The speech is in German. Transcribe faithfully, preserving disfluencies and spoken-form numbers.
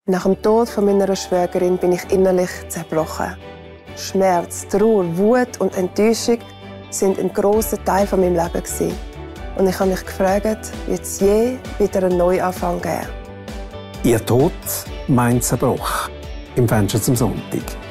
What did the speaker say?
Nach dem Tod von meiner Schwägerin bin ich innerlich zerbrochen. Schmerz, Trauer, Wut und Enttäuschung sind ein grosser Teil von meinem Leben gewesen. Und ich habe mich gefragt, wird es je wieder einen Neuanfang geben? Ihr Tod, mein Zerbruch. Im Fenster zum Sonntag.